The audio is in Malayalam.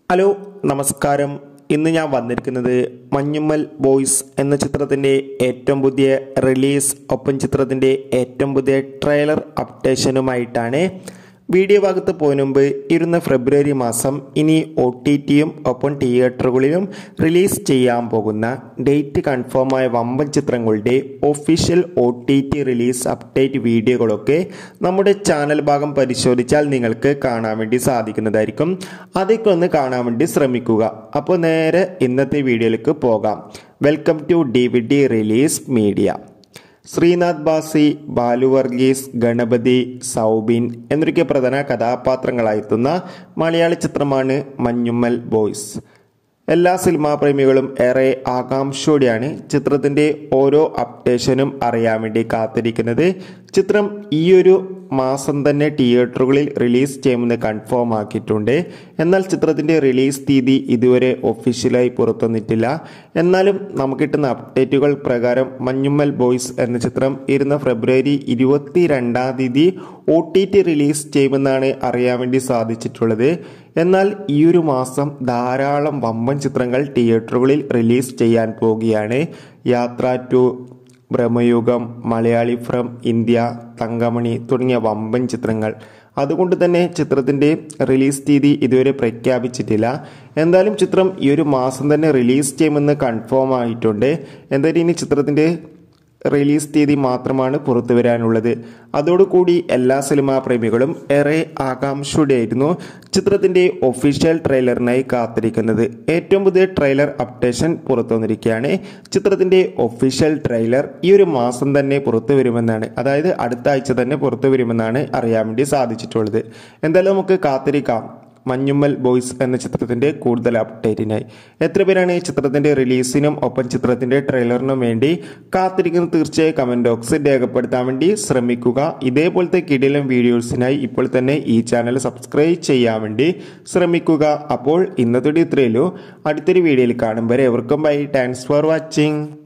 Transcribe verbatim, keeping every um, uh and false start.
ഹലോ നമസ്കാരം. ഇന്ന് ഞാൻ വന്നിരിക്കുന്നത് മഞ്ഞുമ്മൽ ബോയ്സ് എന്ന ചിത്രത്തിൻ്റെ ഏറ്റവും പുതിയ റിലീസ് ഒപ്പം ചിത്രത്തിൻ്റെ ഏറ്റവും പുതിയ ട്രെയിലർ അപ്ഡേഷനുമായിട്ടാണ്. വീഡിയോ ഭാഗത്ത് പോകുന്ന മുമ്പ് ഇരുന്ന ഫെബ്രുവരി മാസം ഇനി ഒ ടി ടിയും ഒപ്പം തിയേറ്ററുകളിലും റിലീസ് ചെയ്യാൻ പോകുന്ന ഡേറ്റ് കൺഫേമായ വമ്പൻ ചിത്രങ്ങളുടെ official O T T release update വീഡിയോകളൊക്കെ നമ്മുടെ ചാനൽ ഭാഗം പരിശോധിച്ചാൽ നിങ്ങൾക്ക് കാണാൻ വേണ്ടി സാധിക്കുന്നതായിരിക്കും. അതൊക്കെ ഒന്ന് കാണാൻ വേണ്ടി ശ്രമിക്കുക. അപ്പോൾ നേരെ ഇന്നത്തെ വീഡിയോയിലേക്ക് പോകാം. Welcome to D V D release media. Sreenath Basi, Balu Varghese, Ganapathi, Soubin എന്നൊക്കെ പ്രധാന കഥാപാത്രങ്ങളായെത്തുന്ന മലയാള ചിത്രമാണ് മഞ്ഞുമ്മൽ ബോയ്സ്. എല്ലാ സിനിമാ പ്രേമികളും ഏറെ ആകാംക്ഷയോടെയാണ് ചിത്രത്തിൻ്റെ ഓരോ അപ്ഡേഷനും അറിയാൻ വേണ്ടി കാത്തിരിക്കുന്നത്. ചിത്രം ഈയൊരു മാസം തന്നെ തിയേറ്ററുകളിൽ റിലീസ് ചെയ്യുമെന്ന് കൺഫേം ആക്കിയിട്ടുണ്ട്. എന്നാൽ ചിത്രത്തിൻ്റെ റിലീസ് തീയതി ഇതുവരെ ഒഫീഷ്യലായി പുറത്തുവന്നിട്ടില്ല. എന്നാലും നമുക്ക് കിട്ടുന്ന അപ്ഡേറ്റുകൾ പ്രകാരം മഞ്ഞുമ്മൽ ബോയ്സ് എന്ന ചിത്രം ഇരുന്ന ഫെബ്രുവരി ഇരുപത്തി രണ്ടാം തീയതി ഒ ടി ടി റിലീസ് ചെയ്യുമെന്നാണ് അറിയാൻ വേണ്ടി സാധിച്ചിട്ടുള്ളത്. എന്നാൽ ഈ ഒരു മാസം ധാരാളം വമ്പൻ ചിത്രങ്ങൾ തിയേറ്ററുകളിൽ റിലീസ് ചെയ്യാൻ പോവുകയാണ്. Yatra two, Bramayugam, Malayali from India, Thankamani തുടങ്ങിയ വമ്പൻ ചിത്രങ്ങൾ. അതുകൊണ്ട് തന്നെ ചിത്രത്തിൻ്റെ റിലീസ് തീയതി ഇതുവരെ പ്രഖ്യാപിച്ചിട്ടില്ല. എന്തായാലും ചിത്രം ഈ ഒരു മാസം തന്നെ റിലീസ് ചെയ്യുമെന്ന് കൺഫേം ആയിട്ടുണ്ട്. എന്തായാലും ഇനി ചിത്രത്തിൻ്റെ റിലീസ് തീയതി മാത്രമാണ് പുറത്തു വരാനുള്ളത്. അതോടുകൂടി എല്ലാ സിനിമാ പ്രേമികളും ഏറെ ആകാംക്ഷയോടെയായിരുന്നു ചിത്രത്തിൻ്റെ ഒഫീഷ്യൽ ട്രെയിലറിനായി കാത്തിരിക്കുന്നത്. ഏറ്റവും പുതിയ ട്രെയിലർ അപ്ഡേഷൻ പുറത്തു വന്നിരിക്കുകയാണ്. ചിത്രത്തിൻ്റെ ഒഫീഷ്യൽ ട്രെയിലർ ഈ ഒരു മാസം തന്നെ പുറത്തു വരുമെന്നാണ്, അതായത് അടുത്ത ആഴ്ച തന്നെ പുറത്തു വരുമെന്നാണ് അറിയാൻ വേണ്ടി സാധിച്ചിട്ടുള്ളത്. എന്തായാലും നമുക്ക് കാത്തിരിക്കാം മഞ്ഞുമ്മൽ ബോയ്സ് എന്ന ചിത്രത്തിൻ്റെ കൂടുതൽ അപ്ഡേറ്റിനായി. എത്ര പേരാണ് ഈ ചിത്രത്തിൻ്റെ റിലീസിനും ഒപ്പം ചിത്രത്തിൻ്റെ ട്രെയിലറിനും വേണ്ടി കാത്തിരിക്കുന്നത്? തീർച്ചയായും കമൻറ്റ് ബോക്സിൽ രേഖപ്പെടുത്താൻ വേണ്ടി ശ്രമിക്കുക. ഇതേപോലത്തെ കിടിലൻ വീഡിയോസിനായി ഇപ്പോൾ തന്നെ ഈ ചാനൽ സബ്സ്ക്രൈബ് ചെയ്യാൻ വേണ്ടി ശ്രമിക്കുക. അപ്പോൾ ഇന്നത്തെ ഇത്രയല്ലോ. അടുത്തൊരു വീഡിയോയിൽ കാണും വരെ എവർക്കും ബൈ. Thanks for watching.